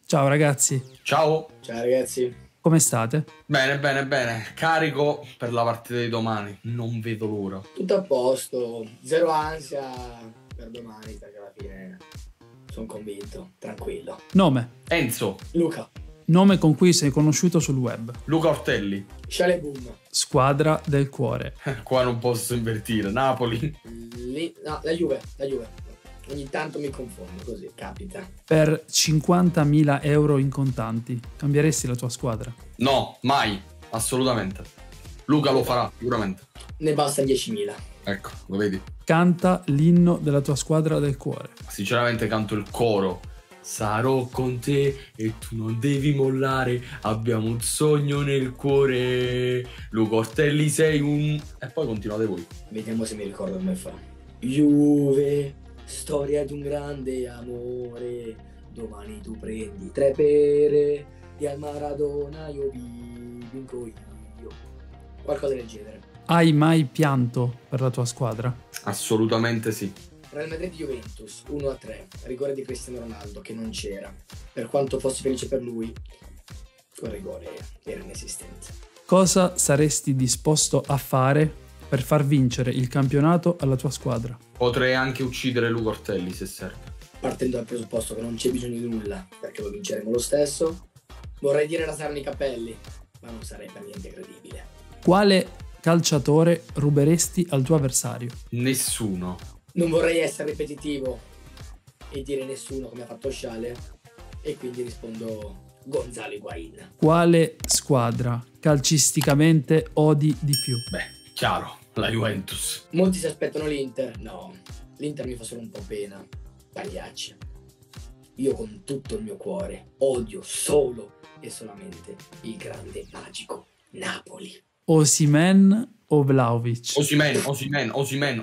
Ciao ragazzi, Ciao. Ciao ragazzi. come state? Bene, bene, bene. Carico per la partita di domani. Non vedo l'ora. Tutto a posto, zero ansia per domani perché alla fine sono convinto, tranquillo. Nome. Enzo. Luca. Nome con cui sei conosciuto sul web. Luca Ortelli. Shale Boom. Squadra del cuore. Qua non posso invertire. Napoli. No, la Juve. Ogni tanto mi confondo, così capita. Per 50.000 euro in contanti, cambieresti la tua squadra? No, mai. Assolutamente. Luca lo farà, sicuramente. Ne basta 10.000. Ecco, lo vedi? Canta l'inno della tua squadra del cuore. Sinceramente canto il coro. Sarò con te e tu non devi mollare. Abbiamo un sogno nel cuore. Luca Ortelli sei un... E poi continuate voi. Vediamo se mi ricordo come fa. Juve, storia di un grande amore. Domani tu prendi 3 pere e al Maradona io vinco io. Qualcosa del genere. Hai mai pianto per la tua squadra? Assolutamente sì. Real Madrid-Juventus 1-3, rigore di Cristiano Ronaldo che non c'era. Per quanto fossi felice per lui, quel rigore era inesistente. Cosa saresti disposto a fare per far vincere il campionato alla tua squadra? Potrei anche uccidere Luca Ortelli se serve. Partendo dal presupposto che non c'è bisogno di nulla, perché lo vinceremo lo stesso, vorrei dire rasarmi i capelli, ma non sarei per niente credibile. Quale calciatore ruberesti al tuo avversario? Nessuno. Non vorrei essere ripetitivo e dire nessuno come ha fatto Shale, e quindi rispondo Gonzalo Higuain. Quale squadra calcisticamente odi di più? Beh, chiaro, la Juventus. Molti si aspettano l'Inter, no, l'Inter mi fa solo un po' pena, pagliacci. Io con tutto il mio cuore odio solo e solamente il grande magico Napoli. Osimhen o Vlahovic? Osimhen,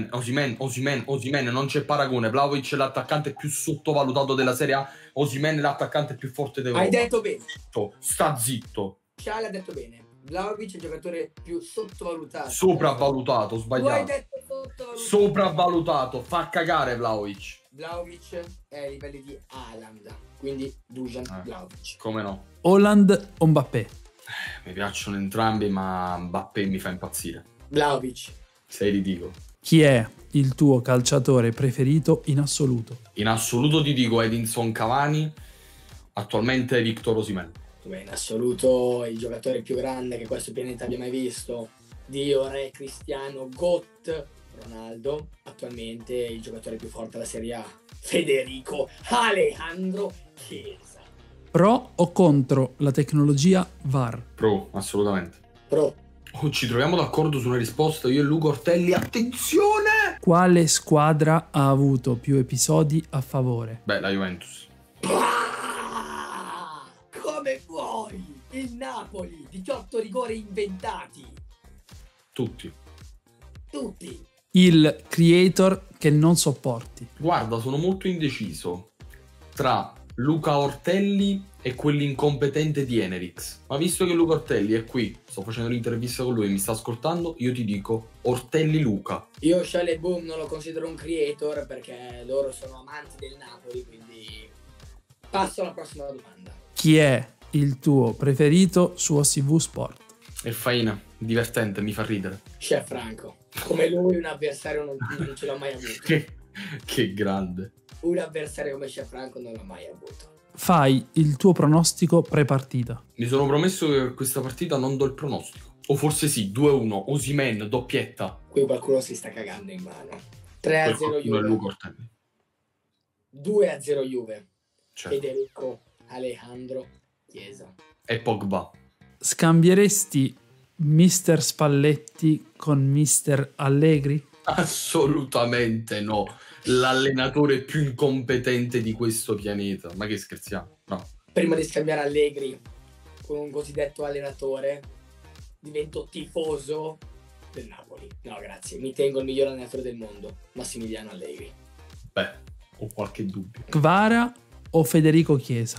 non c'è paragone. Vlahovic è l'attaccante più sottovalutato della Serie A. Osimhen è l'attaccante più forte d'Europa. Hai detto bene. Sta zitto. Shale ha detto bene. Vlahovic è il giocatore più sottovalutato. Sopravvalutato, Tu hai sbagliato. detto sottovalutato. Sopravvalutato, fa cagare Vlahovic. Vlahovic è ai livelli di Haaland, quindi Dusan Vlahovic. Come no? Haaland o Mbappé? Mi piacciono entrambi, ma Mbappé mi fa impazzire. Vlahovic. Sei ridicolo. Chi è il tuo calciatore preferito in assoluto? In assoluto ti dico Edinson Cavani, attualmente Victor Osimhen. Beh, in assoluto il giocatore più grande che questo pianeta abbia mai visto. Dio, re, Cristiano, GOAT, Ronaldo. Attualmente il giocatore più forte della Serie A, Federico Alejandro Chiesa. Pro o contro la tecnologia VAR? Pro, assolutamente. Pro. Oh, ci troviamo d'accordo su una risposta, io e Luca Ortelli, attenzione! Quale squadra ha avuto più episodi a favore? Beh, la Juventus. Come vuoi? Il Napoli, 18 rigori inventati. Tutti. Tutti. Il creator che non sopporti? Guarda, sono molto indeciso tra Luca Ortelli e quell'incompetente di Enerix. Ma visto che Luca Ortelli è qui, sto facendo l'intervista con lui e mi sta ascoltando, io ti dico Ortelli Luca. Io Shale Boom non lo considero un creator perché loro sono amanti del Napoli, quindi passo alla prossima domanda. Chi è il tuo preferito su OCV Sport? E Faina, divertente, mi fa ridere. Chef Franco. Come lui un avversario non ce l'ho mai avuto. Che grande. Un avversario come Chef Franco non l'ho mai avuto. Fai il tuo pronostico pre-partita. Mi sono promesso che per questa partita non do il pronostico. O forse sì, 2-1, Osimhen, doppietta. Qui qualcuno si sta cagando in mano. 3-0 Non è Juve. Luca Ortelli. 2-0 Juve. Certo. Federico Alejandro Chiesa. E Pogba. Scambieresti Mister Spalletti con Mister Allegri? Assolutamente no. L'allenatore più incompetente di questo pianeta. Ma che scherziamo? No. Prima di scambiare Allegri con un cosiddetto allenatore, divento tifoso del Napoli. No, grazie. Mi tengo il miglior allenatore del mondo, Massimiliano Allegri. Beh, ho qualche dubbio. Kvara o Federico Chiesa?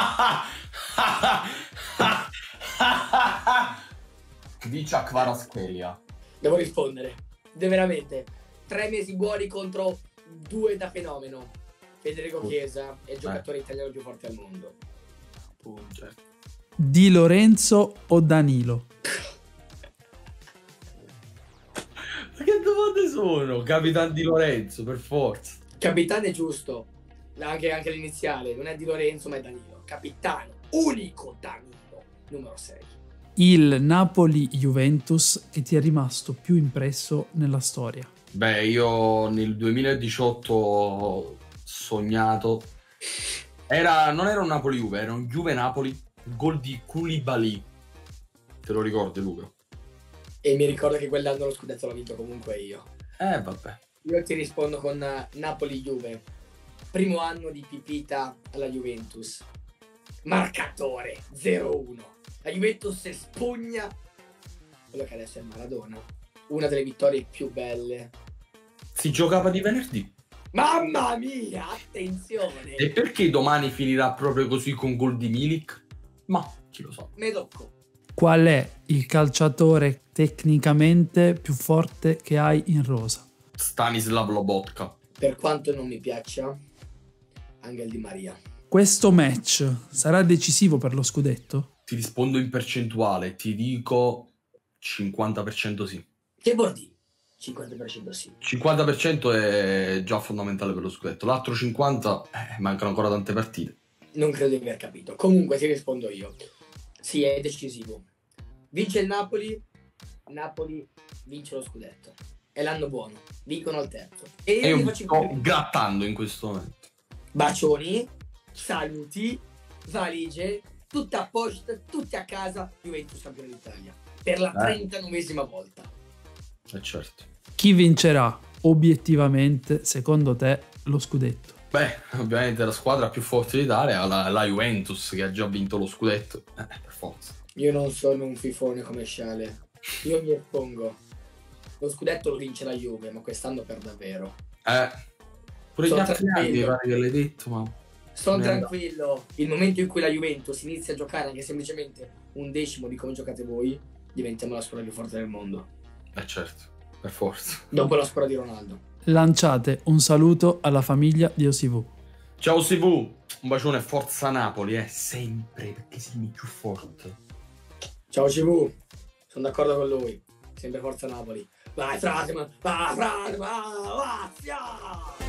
Dice a Kvaratskhelia. Devo rispondere. Veramente. 3 mesi buoni contro 2 da fenomeno. Federico Chiesa è il giocatore italiano più forte al mondo. Punto. Di Lorenzo o Danilo? Ma che domande sono? Capitan Di Lorenzo, per forza. Capitano è giusto. Anche l'iniziale. Non è Di Lorenzo, ma è Danilo. Capitano. Unico Danilo. Numero 6. Il Napoli-Juventus che ti è rimasto più impresso nella storia? Beh, io nel 2018 ho sognato. Non era un Napoli-Juve, era un Juve-Napoli. Gol di Koulibaly. Te lo ricordi, Luca? E mi ricordo che quell'anno lo scudetto l'ho vinto comunque io. Vabbè. Io ti rispondo con Napoli-Juve. Primo anno di Pipita alla Juventus. Marcatore 0-1. La Juventus spugna quello che adesso è Maradona. Una delle vittorie più belle. Si giocava di venerdì. Mamma mia, attenzione. E perché domani finirà proprio così con gol di Milik? Ma chi lo sa. Me tocco. Qual è il calciatore tecnicamente più forte che hai in rosa? Stanislav Lobotka. Per quanto non mi piaccia, Angel Di Maria. Questo match sarà decisivo per lo scudetto? Ti rispondo in percentuale, ti dico 50% sì. Che vuol dire? 50% sì. 50% è già fondamentale per lo scudetto. L'altro 50% mancano ancora tante partite. Non credo di aver capito. Comunque ti rispondo io. Sì, è decisivo. Vince il Napoli, Napoli vince lo scudetto. È l'anno buono. Vincono al terzo. E E io io mi mi faccio sto grattando in questo momento. bacioni, saluti, valigie, tutte a posto, tutti a casa, Juventus campione d'Italia. Per la 39esima volta. Certo. Chi vincerà obiettivamente, secondo te, lo scudetto? Beh, ovviamente la squadra più forte d'Italia è la Juventus, che ha già vinto lo scudetto. Per forza. Io non sono un fifone come Sciale. Io mi espongo. Lo scudetto lo vince la Juve, ma quest'anno per davvero. Pure gli Sono altri anni mi tranquillo. pare che l'hai detto, ma... Sono Merda. tranquillo. Il momento in cui la Juventus inizia a giocare anche semplicemente un decimo di come giocate voi, diventiamo la squadra più forte del mondo. Certo, per forza. Dopo la squadra di Ronaldo. Lanciate un saluto alla famiglia di OSV. Ciao CV, un bacione, forza Napoli, sempre, perché sei il più forte. Ciao CV, sono d'accordo con lui. Sempre forza Napoli. Vai Frasman, vai Frasman, vai,